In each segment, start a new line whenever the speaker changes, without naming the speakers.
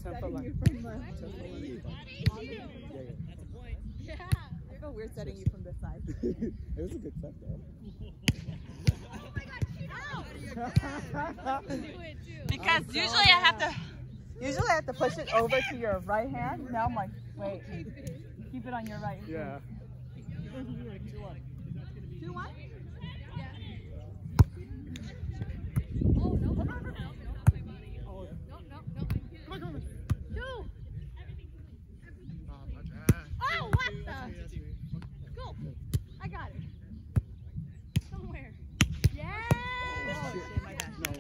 setting
line.
you from the...
That's a point.
Yeah. I feel weird setting you from this side.
It was a good set though.
Oh my god,
Because usually I have to push it over to your right hand. Now I'm like, wait, keep it on your right.
Yeah.
2-1?
Oh, no. No. Two. Oh, what the? Go. I got it. Somewhere. Yeah.
Oh, shit, my bad.
No.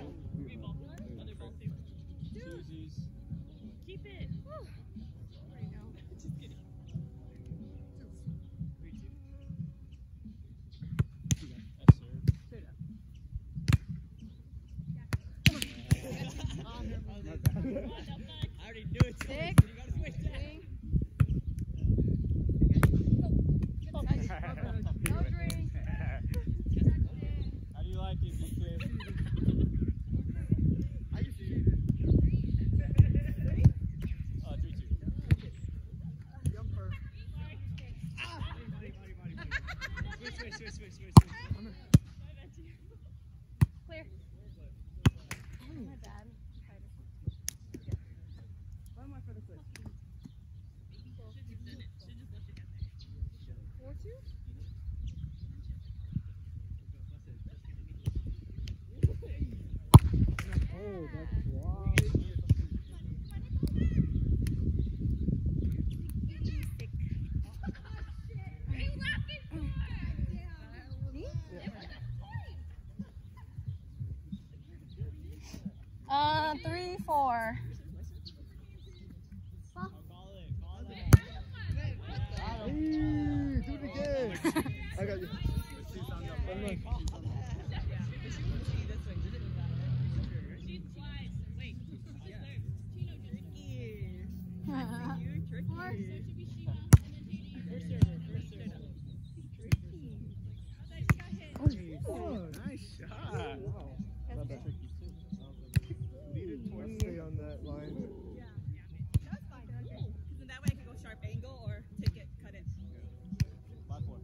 Keep it.
I already knew it.
Six.
You gotta switch that.
No drink.
How do you like it, DK? I used to shoot it. 3-2.
Jumper.
Switch.
Clear. My bad.
One more for the switch. 4-2?
Oh, that's wow.
Uh, 3-4.
Hey, do it again. I got you. Oh, nice shot. Wow. Needed 20 on that line.
That's fine. Because that way I can go sharp angle or take it, cut it.
5-4.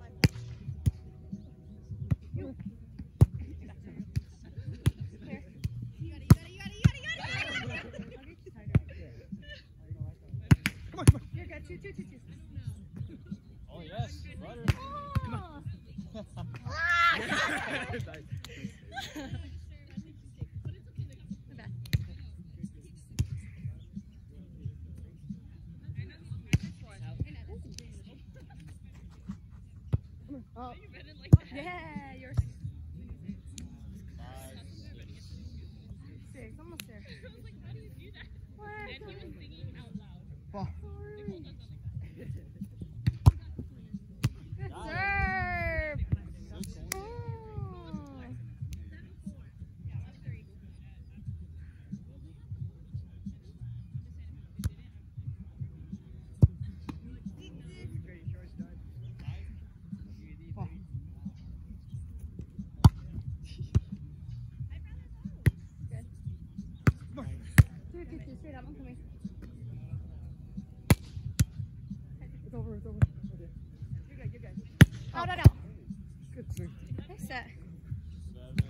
You're good. Two.
Oh yes, butter.
Come on. Yeah, you're 6. Almost there. What?
Oh.
Good serve. Straight up, I'm coming.
It's over. Okay.
You're good.
Out.
Good swing.
Nice set.
7-6.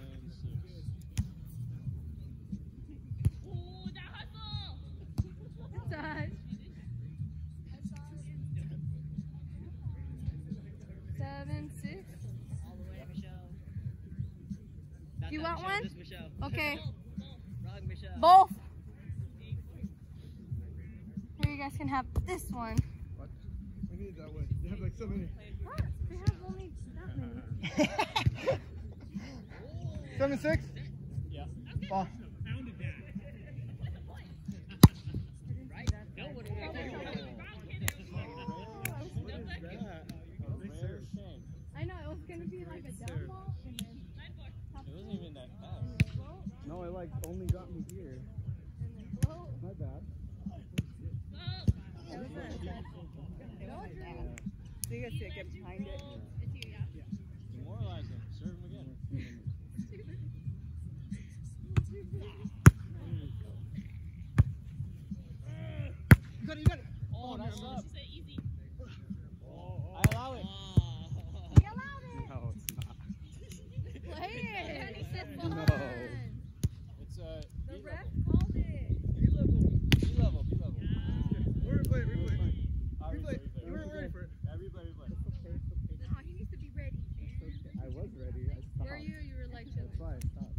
Touch. 7-6. You want one? Okay.
Wrong, Michelle.
Both. Here, you guys can have this one.
What? We need that one. You have like so many.
What? We have only that many.
7-6?
Yeah.
Oh.
I know, it was going to be like a down ball and then
It wasn't even that fast.
No, it like only got me here.
float.
My bad.
That was it.
So you guys see it get behind it.
Demoralize him. Serve him again. Oh, nice up.
Say easy.
I allow it.
He allowed it.
No, it's not.
Play it. He said
No.
fun.
It's
The
B
ref
level.
called it.
B level. B level.
Replay, replay.
Replay.
You weren't ready for it.
Yeah, replay.
Oh, he needs to be ready, man.
I was ready. I stopped.
Where are you? You were like
That's
chilling.
why I stopped.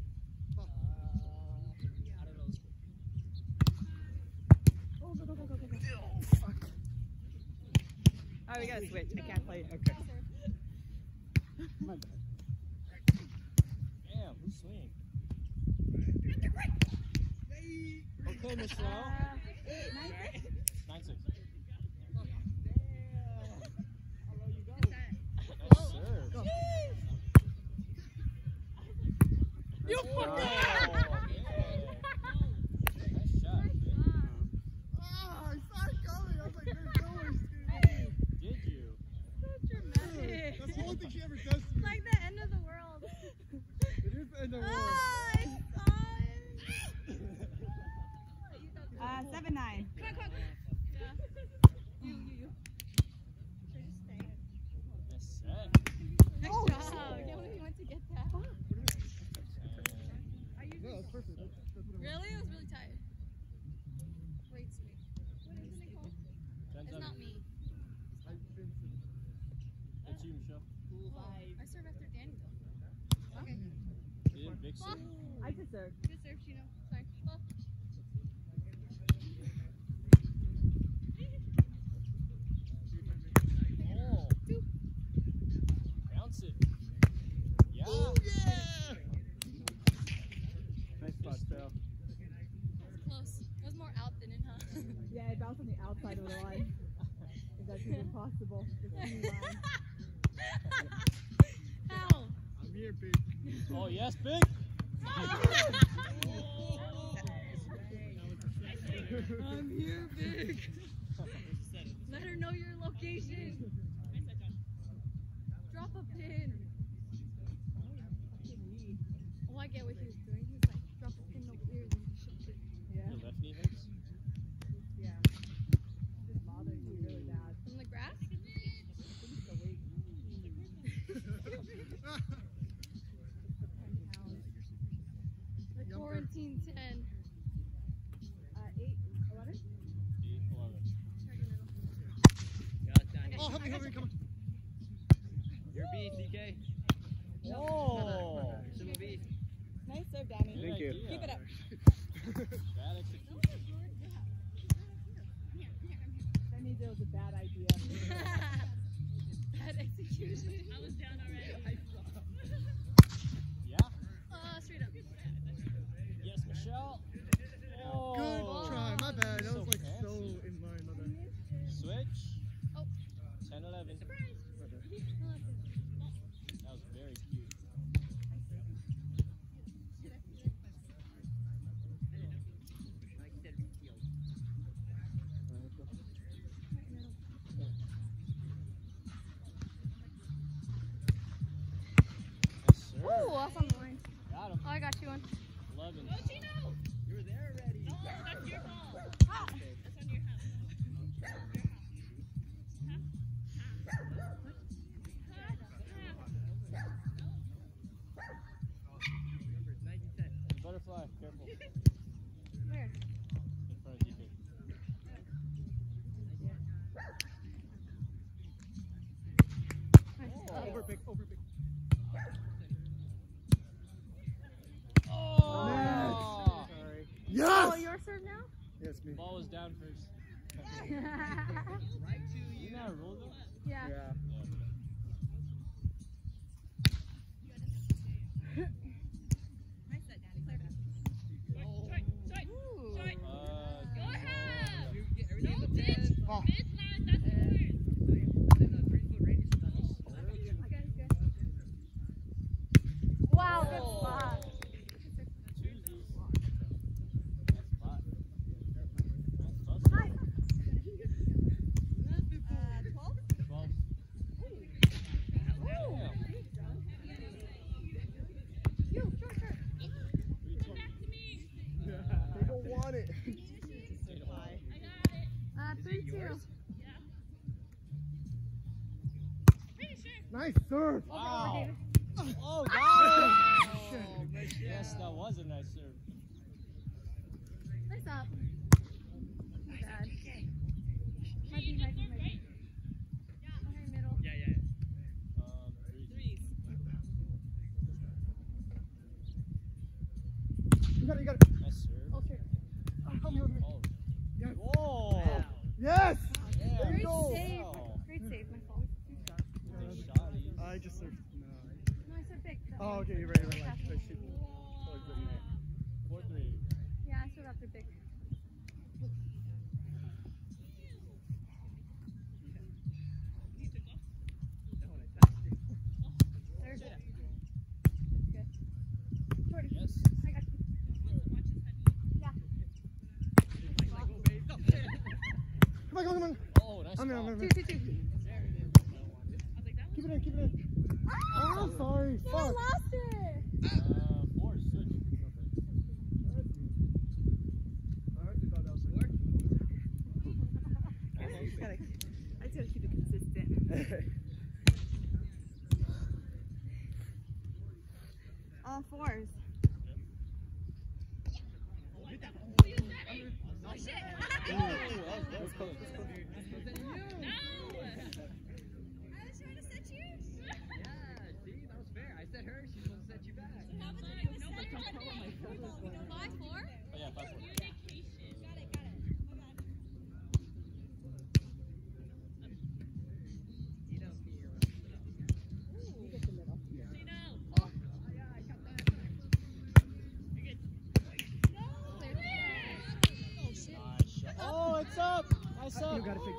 I don't know.
Oh, we gotta switch. I can't play it.
Okay. My bad.
Damn, who's swinging? Okay, Michelle. 9-6. Nice serve.
You
Oh,
fucked
yeah.
it.
Nice shot, kid.
I saw it coming. I was like, there's no way she's gonna do it.
Did you?
Dramatic.
That's the only thing she ever does to me.
It's like the end of the world.
It is the end of the world.
Oh, I saw it.
7-9.
Come on. Yeah. You. Should I just stay?
Nice set.
Nice
Oh,
job. I can't believe you went to get that. Are you
No, it's perfect. That's what I want.
really? It was really tight. Wait, sweet. What is it called? It's not me.
I've been to-
That's you, Michelle.
I serve after Danny though. Okay.
You didn't Vic serve?
I just served.
Good serve, Chino. Sorry. Oh.
Oh. Bounce it. Yeah.
Nice spot, Phil.
Close. It was more out than in, huh?
Yeah, it bounced on the outside of the line. If that's even possible. It's a new line.
How?
I'm here, babe.
Oh, yes, big.
I'm here, big.
Let her know your location. Drop a pin. Oh, I get what he was doing. He was like, drop a pin over here, then he shipped it.
Yeah,
Your left knee hurts?
yeah. Just bothering me really bad.
From the grass?
I think it's the weight.
The quarantine 10.
8, 11?
8-11.
Oh, help me, come on.
You're B, TK.
Oh.
Some B.
Nice serve, Danny.
Good
Thank you.
idea.
Keep it up.
Bad execution.
That means it was a bad idea.
Bad execution.
I was down already.
Yeah.
Straight up.
Yes, Michelle. Oh.
Good try. My bad. That
So
was like
fancy.
so in line. My bad.
Switch.
Oh.
10-11.
My bad.
That was very cute. Nice serve.
Ooh, off on the line.
Got him.
Oh, I got you one.
11.
Go, Chino.
You were there already.
No, that's your ball.
Ah.
That's on your house.
Remember, it's 90-10.
Butterfly. Careful.
Where?
In front of DK.
Overpick, overpick.
Oh.
Sorry.
Oh,
Yes!
your serve now?
Yes, me.
Ball was down first.
Yeah.
Right to you.
Isn't that a rule though?
Yeah.
Yeah.
Nice set, Danny. Clear it.
Ooh.
Short. Go
Yeah.
ahead.
You get everything
No
in the
bitch.
10.
Oh.
Bitch, lad, that's yours.
Within a 3-foot radius of that.
Okay, good. Wow, good spot.
Choosies. Nice spot. Nice buzzer.
12?
12.
Ooh.
Damn.
You, short.
Back to me.
They don't want it.
They don't want it.
I got it.
3-2.
Nice serve.
Wow. Oh, got it. Oh, yes, that was a nice serve.
Nice up. Bad. Might be. Okay, middle.
Yeah.
Three.
Threes.
You got it.
Nice serve.
Oh, sure.
Help me.
Oh.
Yes.
Whoa.
Yes.
Yeah.
Great
go.
save.
Wow.
Great save, my fault.
Nice shotties.
I just served. No.
No, I said big.
Oh, okay. You're right. Like, I should.
4-3.
Yeah, I still got the big. There. Good. Jordan,
Yes.
I got you. Yeah.
Come on.
Oh, nice
I'm in.
spot.
Two.
Keep it in. Oh, sorry.
I
Fuck.
lost it.
4, switch.
I just gotta keep it consistent. All fours.
That was close.
Yeah, see, that was fair. I said her, she's supposed to set you back.
Oh, yeah, 5-4. Nice shot. Oh, it's up. Nice up.
You got it.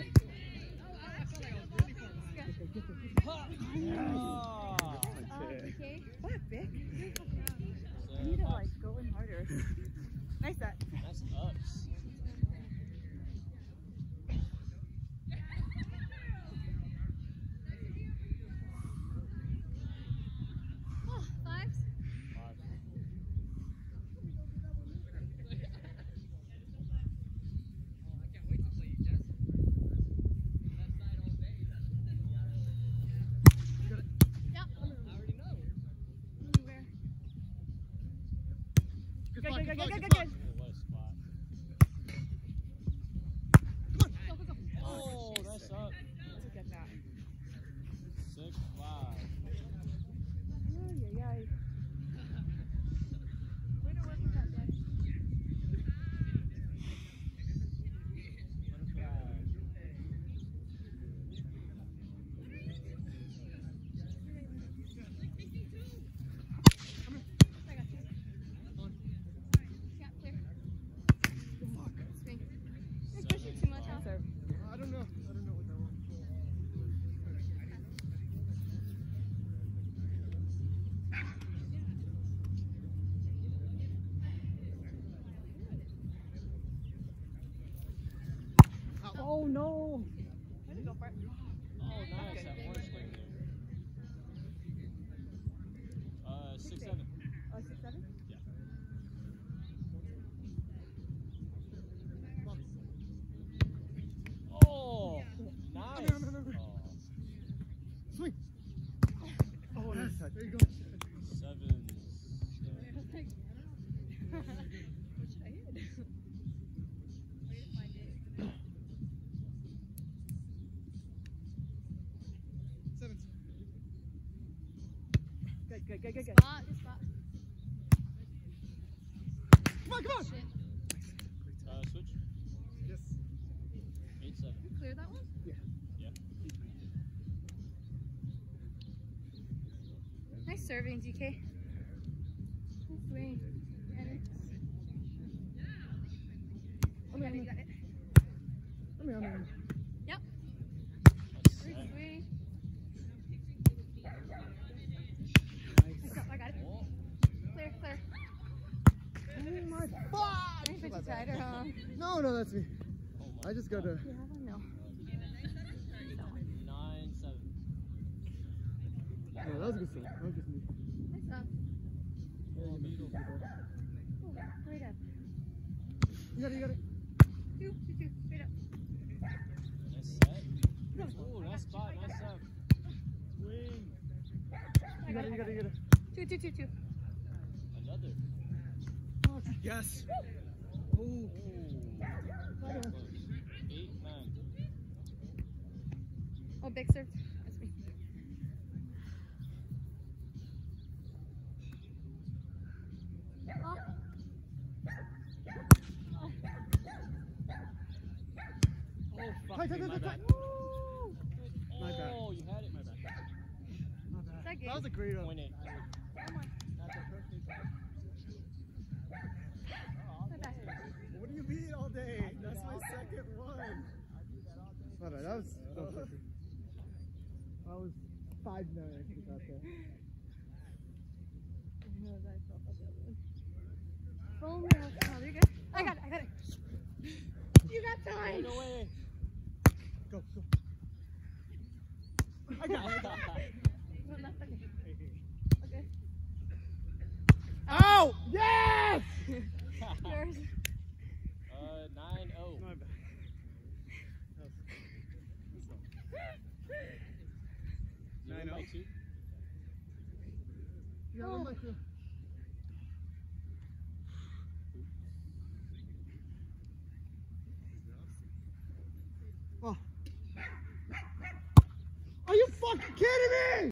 Ah.
Okay.
What a pick. I need to like go in harder. Nice set.
Nice ups.
Oh, fives.
5.
I can't wait to play you, Jess. Left side all day.
Yep.
I already know.
Where?
Good.
Oh, what a spot. Oh, nice up.
Look at that.
6-5.
Ay.
Way to work with that, Daddy. I got you. Yeah, clear. Swing. It's pushing too much, huh?
Serve.
I don't know what that was.
Oh no. Go for it.
Oh, nice. That one swing there. 6-7.
Oh, 6-7?
Yeah. Oh, nice.
No.
Oh,
Swing. Oh, nice touch. There you go.
7.
What should I hit? Way to find it.
7.
Good.
Spot, good spot.
Come on.
Shit.
Switch.
Yes.
8-7.
You clear that one?
Yeah.
Nice serving, DK. Nice swing. You got it.
I'm in.
Yep.
Nice
Great
set.
swing. I got it.
Oh,
Clear.
Oh my fuck!
I put you tighter, huh?
No, that's me.
oh my
I just got to.
Yeah, I know.
9-7.
No, that was a good stuff. That was just me.
Nice up.
Oh, middle.
Ooh, right up.
You got it.
Two. Straight up.
Nice set. Ooh, nice spot. Nice up.
You got it.
Two.
Another.
Yes.
Ooh. 8, 9.
Oh, big serve. That's me.
Oh, fuck.
Tight,
me,
tight,
my
tight,
bad.
tight. My bad.
Oh, you had it. My bad.
Not bad.
That game.
That was a great one.
Point 8.
My bad.
What do you mean all day? That's my second one. My bad. That was perfect. I was 5'9", I think, out there.
Oh, no. Oh, you're good. I got it. You got time.
No way.
Go. I got it.
Well, that's okay. Okay.
Ow! Yes!
Yours.
9-0.
My bad.
You win by 2.
Yeah, one by two. Oh. Are you fucking kidding me?